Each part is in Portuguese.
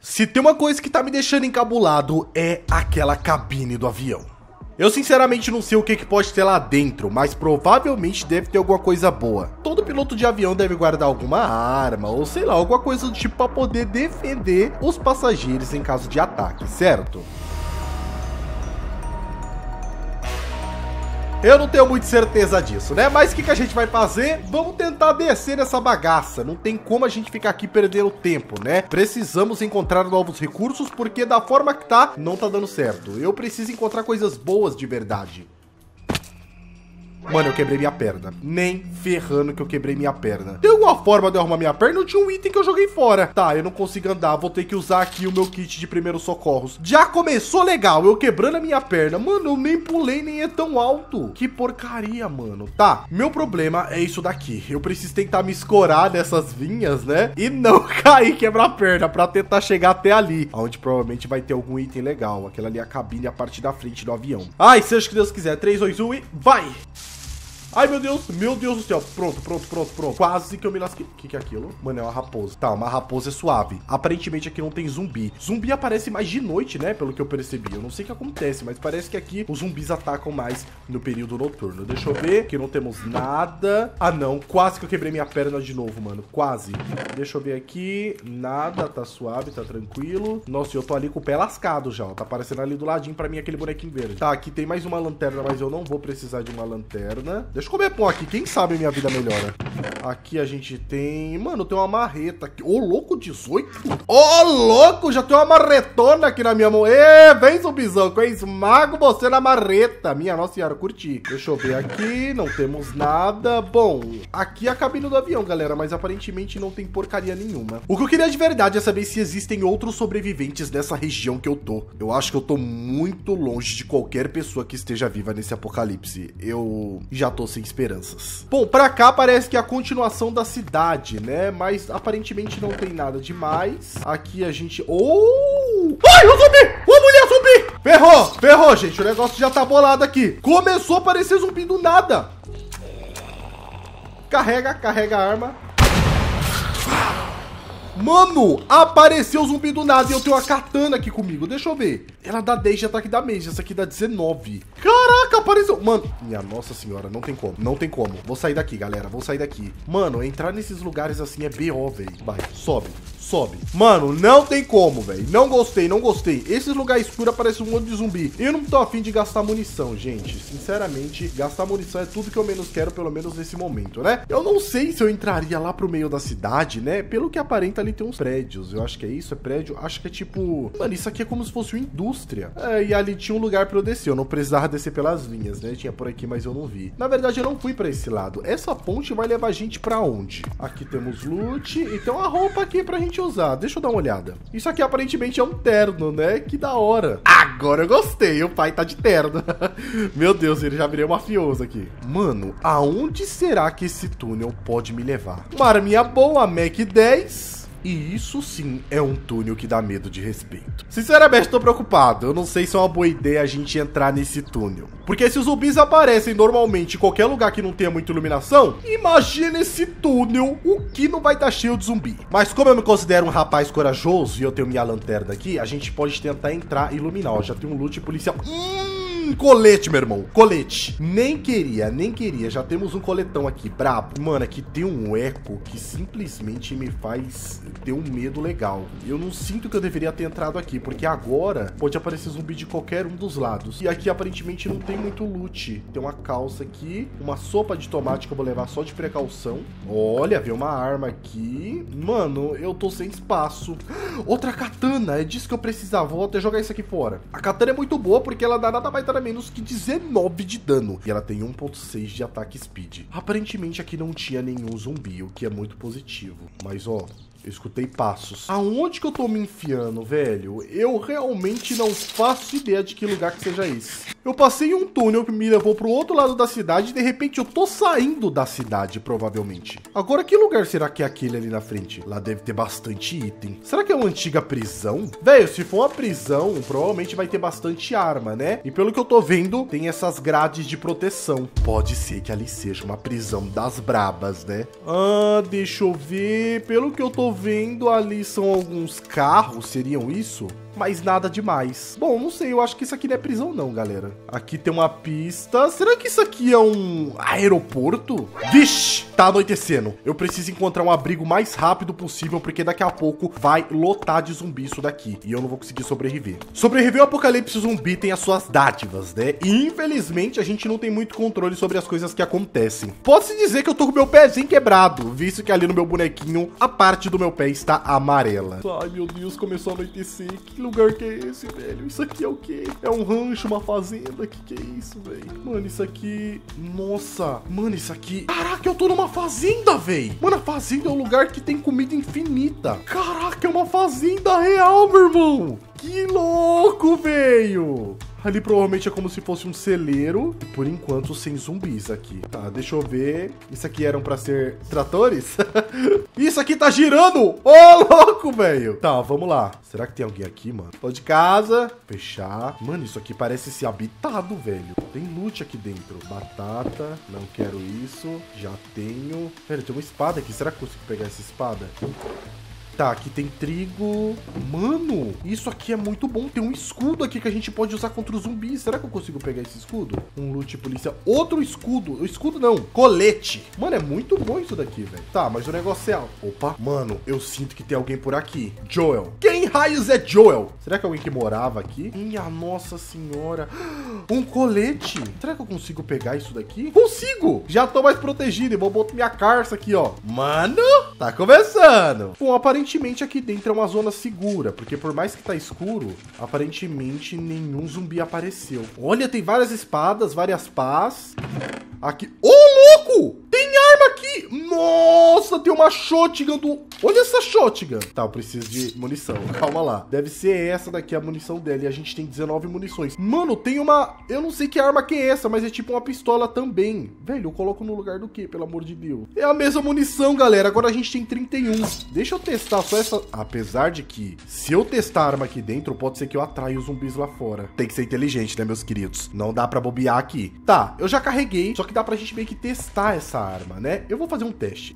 Se tem uma coisa que tá me deixando encabulado é aquela cabine do avião. Eu sinceramente não sei o que pode ter lá dentro, mas provavelmente deve ter alguma coisa boa. Todo piloto de avião deve guardar alguma arma, ou sei lá, alguma coisa do tipo para poder defender os passageiros em caso de ataque, certo? Eu não tenho muita certeza disso, né? Mas o que a gente vai fazer? Vamos tentar descer nessa bagaça. Não tem como a gente ficar aqui perdendo tempo, né? Precisamos encontrar novos recursos, porque da forma que tá, não tá dando certo. Eu preciso encontrar coisas boas de verdade. Mano, eu quebrei minha perna. Nem ferrando que eu quebrei minha perna. Tem alguma forma de eu arrumar minha perna? Eu tinha um item que eu joguei fora. Tá, eu não consigo andar. Vou ter que usar aqui o meu kit de primeiros socorros. Já começou legal, eu quebrando a minha perna. Mano, eu nem pulei, nem é tão alto. Que porcaria, mano. Tá, meu problema é isso daqui. Eu preciso tentar me escorar nessas vinhas, né? E não cair e quebrar a perna pra tentar chegar até ali. Onde provavelmente vai ter algum item legal. Aquela ali é a cabine, a parte da frente do avião. Ai, seja o que Deus quiser. 3, 2, 1 e vai! Ai, meu Deus do céu. Pronto. Quase que eu me lasquei. O que é aquilo? Mano, é uma raposa. Tá, uma raposa é suave. Aparentemente aqui não tem zumbi. Zumbi aparece mais de noite, né? Pelo que eu percebi. Eu não sei o que acontece, mas parece que aqui os zumbis atacam mais no período noturno. Deixa eu ver. Aqui não temos nada. Ah, não. Quase que eu quebrei minha perna de novo, mano. Quase. Deixa eu ver aqui. Nada. Tá suave, tá tranquilo. Nossa, eu tô ali com o pé lascado já, ó. Tá aparecendo ali do ladinho pra mim aquele bonequinho verde. Tá, aqui tem mais uma lanterna, mas eu não vou precisar de uma lanterna. Deixa eu comer pão aqui, quem sabe minha vida melhora. Aqui a gente tem... Mano, tem uma marreta aqui. Ô, louco, 18? Ô, louco, já tem uma marretona aqui na minha mão. Ê, vem, zumbizão, que eu esmago você na marreta. Minha nossa senhora, curti. Deixa eu ver aqui, não temos nada. Bom, aqui é a cabine do avião, galera, mas aparentemente não tem porcaria nenhuma. O que eu queria de verdade é saber se existem outros sobreviventes nessa região que eu tô. Eu acho que eu tô muito longe de qualquer pessoa que esteja viva nesse apocalipse. Eu já tô sem esperanças. Bom, pra cá parece que é a continuação da cidade, né? Mas aparentemente não tem nada demais. Aqui a gente... Oh! Ai, o zumbi! Ô, mulher zumbi! Ferrou, gente. O negócio já tá bolado aqui. Começou a aparecer zumbi do nada. Carrega a arma. Mano, apareceu zumbi do nada e eu tenho uma katana aqui comigo. Deixa eu ver. Ela dá 10 de ataque da mage. Essa aqui dá 19. Caraca, apareceu. Mano, minha nossa senhora, não tem como. Não tem como. Vou sair daqui, galera. Vou sair daqui. Mano, entrar nesses lugares assim é BO, velho. Vai, sobe. Mano, não tem como, velho. Não gostei. Esses lugares escuros aparecem um monte de zumbi. Eu não tô afim de gastar munição, gente. Sinceramente, gastar munição é tudo que eu menos quero, pelo menos nesse momento, né? Eu não sei se eu entraria lá pro meio da cidade, né? Pelo que aparenta, ali tem uns prédios. Eu acho que é isso, é prédio. Acho que é tipo... Mano, isso aqui é como se fosse uma indústria. É, e ali tinha um lugar pra eu descer. Eu não precisava descer pelas linhas, né? Tinha por aqui, mas eu não vi. Na verdade, eu não fui pra esse lado. Essa ponte vai levar a gente pra onde? Aqui temos loot e tem uma roupa aqui pra gente usar. Deixa eu dar uma olhada. Isso aqui aparentemente é um terno, né? Que da hora. Agora eu gostei. O pai tá de terno. Meu Deus, ele já virei um mafioso aqui. Mano, aonde será que esse túnel pode me levar? Uma arminha boa, a Mac 10. E isso sim é um túnel que dá medo de respeito. Sinceramente, tô preocupado. Eu não sei se é uma boa ideia a gente entrar nesse túnel. Porque se os zumbis aparecem normalmente em qualquer lugar que não tenha muita iluminação, imagina esse túnel, o que não vai estar cheio de zumbi. Mas como eu me considero um rapaz corajoso e eu tenho minha lanterna aqui, a gente pode tentar entrar e iluminar. Ó, já tem um loot policial. Colete, meu irmão. Colete. Nem queria. Já temos um coletão aqui, brabo. Mano, aqui tem um eco que simplesmente me faz ter um medo legal. Eu não sinto que eu deveria ter entrado aqui, porque agora pode aparecer zumbi de qualquer um dos lados. E aqui aparentemente não tem muito loot. Tem uma calça aqui, uma sopa de tomate que eu vou levar só de precaução. Olha, veio uma arma aqui. Mano, eu tô sem espaço. Outra katana. É disso que eu precisava. Vou até jogar isso aqui fora. A katana é muito boa porque ela dá nada mais nada menos que 19 de dano. E ela tem 1.6 de ataque speed. Aparentemente aqui não tinha nenhum zumbi, o que é muito positivo. Mas ó, eu escutei passos. Aonde que eu tô me enfiando, velho? Eu realmente não faço ideia de que lugar que seja esse. Eu passei um túnel que me levou pro outro lado da cidade e de repente eu tô saindo da cidade, provavelmente. Agora, que lugar será que é aquele ali na frente? Lá deve ter bastante item. Será que é uma antiga prisão? Velho, se for uma prisão, provavelmente vai ter bastante arma, né? E pelo que eu tô vendo, tem essas grades de proteção. Pode ser que ali seja uma prisão das brabas, né? Ah, deixa eu ver. Pelo que eu tô vendo, ali são alguns carros, seriam isso? Mas nada demais. Bom, não sei, eu acho que isso aqui não é prisão não, galera. Aqui tem uma pista. Será que isso aqui é um aeroporto? Vixe, tá anoitecendo. Eu preciso encontrar um abrigo mais rápido possível, porque daqui a pouco vai lotar de zumbi isso daqui. E eu não vou conseguir sobreviver. Sobreviver ao apocalipse zumbi tem as suas dádivas, né? E infelizmente a gente não tem muito controle sobre as coisas que acontecem. Pode-se dizer que eu tô com meu pezinho quebrado, visto que ali no meu bonequinho, a parte do meu pé está amarela. Ai, meu Deus, começou a anoitecer. Que lugar que é esse, velho? Isso aqui é o quê? É um rancho, uma fazenda? Que é isso, velho? Mano, isso aqui... Nossa. Mano, isso aqui... Caraca, eu tô numa fazenda, velho. Mano, a fazenda é um lugar que tem comida infinita. Caraca, é uma fazenda real, meu irmão. Que louco, velho. Ali provavelmente é como se fosse um celeiro. Por enquanto, sem zumbis aqui. Tá, deixa eu ver. Isso aqui eram pra ser tratores? Isso aqui tá girando! Ô, louco, velho! Tá, vamos lá. Será que tem alguém aqui, mano? Tô de casa. Fechar. Mano, isso aqui parece ser habitado, velho. Tem loot aqui dentro. Batata. Não quero isso. Já tenho. Velho, tem uma espada aqui. Será que eu consigo pegar essa espada? Tá, aqui tem trigo. Mano, isso aqui é muito bom. Tem um escudo aqui que a gente pode usar contra os zumbis. Será que eu consigo pegar esse escudo? Um loot polícia. Outro escudo. Escudo não. Colete. Mano, é muito bom isso daqui, velho. Tá, mas o negócio é alto. Opa. Mano, eu sinto que tem alguém por aqui. Joel. Quem raios é Joel? Será que é alguém que morava aqui? Minha nossa senhora. Um colete. Será que eu consigo pegar isso daqui? Consigo. Já tô mais protegido. E vou botar minha carça aqui, ó. Mano, tá começando. Bom, aparentemente aqui dentro é uma zona segura, porque por mais que tá escuro, aparentemente nenhum zumbi apareceu. Olha, tem várias espadas, várias pás. Aqui... Ô, louco! Tem arma aqui! Nossa, tem uma shotgun do... Olha essa shotgun. Tá, eu preciso de munição. Calma lá. Deve ser essa daqui a munição dela. E a gente tem 19 munições. Mano, tem uma... Eu não sei que arma que é essa, mas é tipo uma pistola também. Velho, eu coloco no lugar do quê? Pelo amor de Deus. É a mesma munição, galera. Agora a gente tem 31. Deixa eu testar só essa... Apesar de que, se eu testar a arma aqui dentro, pode ser que eu atraia os zumbis lá fora. Tem que ser inteligente, né, meus queridos? Não dá pra bobear aqui. Tá, eu já carreguei. Só que dá pra gente meio que testar essa arma, né? Eu vou fazer um teste.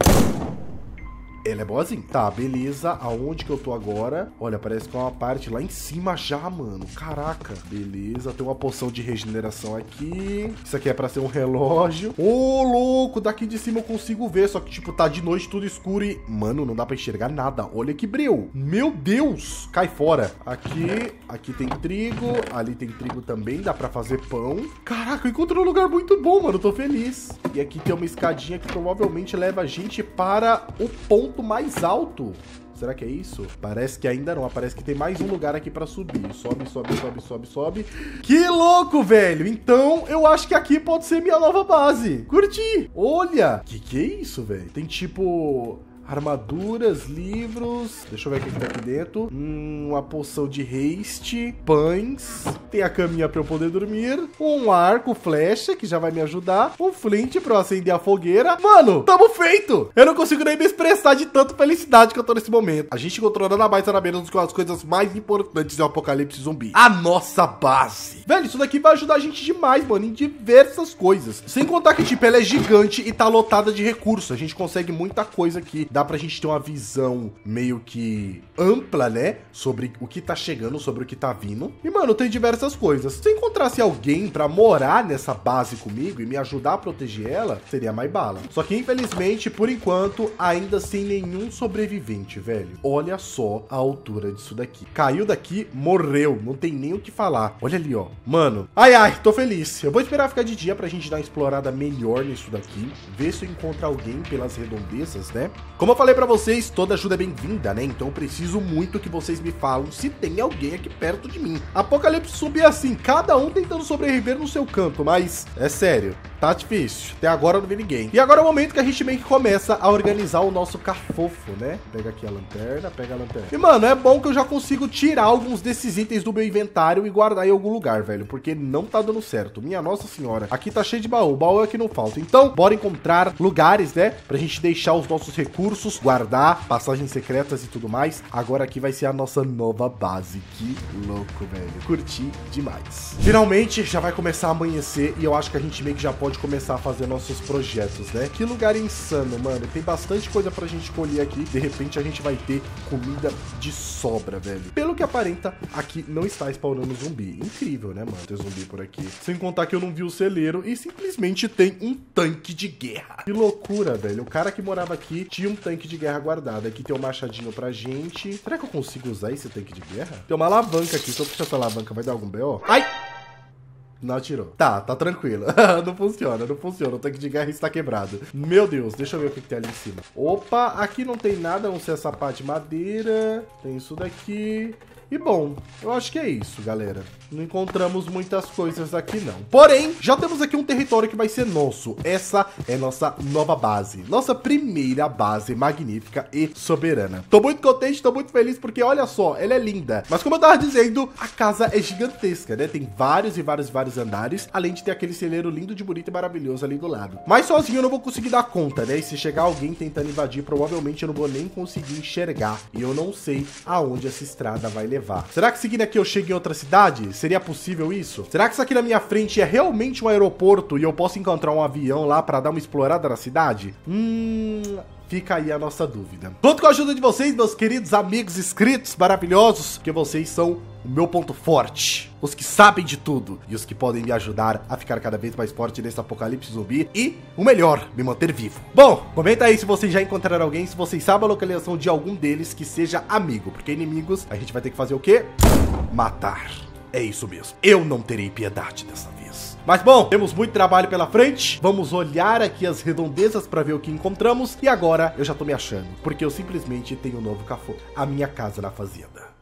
Ela é boazinha. Tá, beleza. Aonde que eu tô agora? Olha, parece que é uma parte lá em cima já, mano. Caraca. Beleza. Tem uma poção de regeneração aqui. Isso aqui é pra ser um relógio. Ô, louco. Daqui de cima eu consigo ver. Só que, tipo, tá de noite, tudo escuro e... Mano, não dá pra enxergar nada. Olha que breu. Meu Deus. Cai fora. Aqui tem trigo. Ali tem trigo também. Dá pra fazer pão. Caraca, eu encontrei um lugar muito bom, mano. Tô feliz. E aqui tem uma escadinha que provavelmente leva a gente para o ponto mais alto. Será que é isso? Parece que ainda não. Parece que tem mais um lugar aqui pra subir. Sobe, sobe, sobe, sobe, sobe. Que louco, velho. Então, eu acho que aqui pode ser minha nova base. Curti. Olha. Que é isso, velho? Tem tipo... armaduras, livros. Deixa eu ver o que tá aqui dentro. Uma poção de haste. Pães. Tem a caminha pra eu poder dormir. Um arco, flecha, que já vai me ajudar. Um flint pra eu acender a fogueira. Mano, tamo feito! Eu não consigo nem me expressar de tanta felicidade que eu tô nesse momento. A gente encontrou nada mais nada menos do que as coisas mais importantes do apocalipse zumbi. A nossa base. Velho, isso daqui vai ajudar a gente demais, mano, em diversas coisas. Sem contar que, tipo, ela é gigante e tá lotada de recursos. A gente consegue muita coisa aqui. Dá pra gente ter uma visão meio que ampla, né? Sobre o que tá chegando, sobre o que tá vindo. E, mano, tem diversas coisas. Se eu encontrasse alguém pra morar nessa base comigo e me ajudar a proteger ela, seria mais bala. Só que, infelizmente, por enquanto, ainda sem nenhum sobrevivente, velho. Olha só a altura disso daqui. Caiu daqui, morreu. Não tem nem o que falar. Olha ali, ó. Mano, ai, ai, tô feliz. Eu vou esperar ficar de dia pra gente dar uma explorada melhor nisso daqui. Ver se eu encontro alguém pelas redondezas, né? Como eu falei pra vocês, toda ajuda é bem-vinda, né? Então eu preciso muito que vocês me falam se tem alguém aqui perto de mim. Apocalipse zumbi é assim, cada um tentando sobreviver no seu canto, mas é sério, Tá difícil. Até agora eu não vi ninguém. E agora é o momento que a gente meio que começa a organizar o nosso cafofo, né? Pega aqui a lanterna, pega a lanterna. E, mano, é bom que eu já consigo tirar alguns desses itens do meu inventário e guardar em algum lugar, velho. Porque não tá dando certo. Minha nossa senhora. Aqui tá cheio de baú. Baú é que não falta. Então, bora encontrar lugares, né? Pra gente deixar os nossos recursos, guardar, passagens secretas e tudo mais. Agora aqui vai ser a nossa nova base. Que louco, velho. Curti demais. Finalmente, já vai começar a amanhecer e eu acho que a gente meio que já pode começar a fazer nossos projetos, né? Que lugar insano, mano. Tem bastante coisa pra gente colher aqui. De repente, a gente vai ter comida de sobra, velho. Pelo que aparenta, aqui não está spawnando zumbi. Incrível, né, mano? Ter zumbi por aqui. Sem contar que eu não vi o celeiro e simplesmente tem um tanque de guerra. Que loucura, velho. O cara que morava aqui tinha um tanque de guerra guardado. Aqui tem um machadinho pra gente. Será que eu consigo usar esse tanque de guerra? Tem uma alavanca aqui. Se eu puxar essa alavanca, vai dar algum BO? Ai! Não atirou. Tá tranquilo. Não funciona, não funciona. O tanque de guerra está quebrado. Meu Deus, deixa eu ver o que tem ali em cima. Opa, aqui não tem nada, a não ser essa pá de madeira. Tem isso daqui. E bom, eu acho que é isso, galera. Não encontramos muitas coisas aqui, não. Porém, já temos aqui um território que vai ser nosso. Essa é nossa nova base. Nossa primeira base magnífica e soberana. Tô muito contente, tô muito feliz, porque olha só, ela é linda. Mas como eu tava dizendo, a casa é gigantesca, né? Tem vários andares, além de ter aquele celeiro lindo de bonito e maravilhoso ali do lado. Mas sozinho eu não vou conseguir dar conta, né? E se chegar alguém tentando invadir, provavelmente eu não vou nem conseguir enxergar. E eu não sei aonde essa estrada vai levar. Será que seguindo aqui eu chego em outra cidade? Seria possível isso? Será que isso aqui na minha frente é realmente um aeroporto e eu posso encontrar um avião lá pra dar uma explorada na cidade? Fica aí a nossa dúvida. Conto com a ajuda de vocês, meus queridos amigos inscritos maravilhosos, porque vocês são o meu ponto forte. Os que sabem de tudo e os que podem me ajudar a ficar cada vez mais forte nesse apocalipse zumbi e, o melhor, me manter vivo. Bom, comenta aí se vocês já encontraram alguém, se vocês sabem a localização de algum deles que seja amigo, porque inimigos a gente vai ter que fazer o quê? Matar. É isso mesmo. Eu não terei piedade dessa vez. Mas bom, temos muito trabalho pela frente. Vamos olhar aqui as redondezas para ver o que encontramos. E agora eu já tô me achando, porque eu simplesmente tenho um novo café. A minha casa na fazenda.